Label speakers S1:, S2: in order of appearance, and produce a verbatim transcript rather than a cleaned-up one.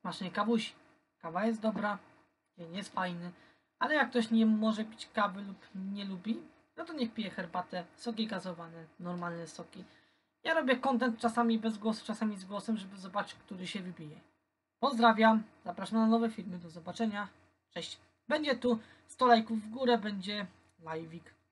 S1: smacznej kawusi. Kawa jest dobra, dzień jest fajny, ale jak ktoś nie może pić kawy lub nie lubi, no to niech pije herbatę, soki gazowane, normalne soki. Ja robię content czasami bez głosu, czasami z głosem, żeby zobaczyć, który się wybije. Pozdrawiam, zapraszam na nowe filmy, do zobaczenia, cześć. Będzie tu sto lajków w górę, będzie live'ik.